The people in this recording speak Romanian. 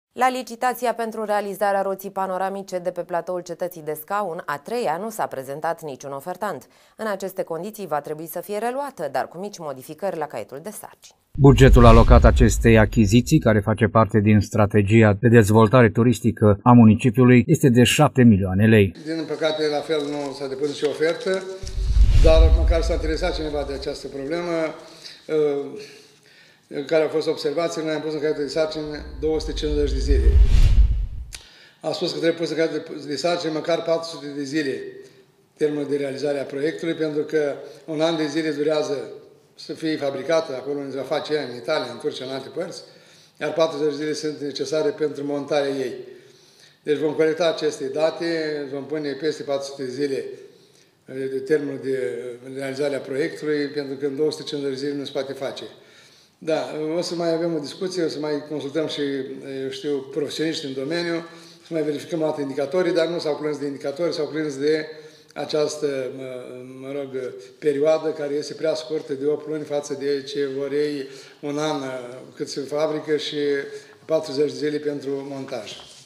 La licitația pentru realizarea roții panoramice de pe platoul Cetății de Scaun, a treia, nu s-a prezentat niciun ofertant. În aceste condiții va trebui să fie reluată, dar cu mici modificări la caietul de sarcini. Bugetul alocat acestei achiziții, care face parte din strategia de dezvoltare turistică a municipiului, este de 7 milioane lei. Din păcate, la fel, nu s-a depus nicio ofertă, dar măcar s-a interesat cineva de această problemă, care au fost observații. Noi am pus în caietul de sarcini 250 de zile. A spus că trebuie pus în caietul de sarcini măcar 400 de zile termenul de realizare a proiectului, pentru că un an de zile durează să fie fabricată acolo unde se va face ea, în Italia, în Turcia, în alte părți, iar 40 de zile sunt necesare pentru montarea ei. Deci vom colecta aceste date, vom pune peste 400 de zile de termenul de realizare a proiectului, pentru că în 250 de zile nu se poate face. Da, o să mai avem o discuție, o să mai consultăm și, eu știu, profesioniști în domeniu, să mai verificăm alte indicatorii, dar nu s-au plâns de indicatori, s-au plâns de această, perioadă care este prea scurtă de 8 luni față de ce vor ei un an cât se fabrică și 40 de zile pentru montaj.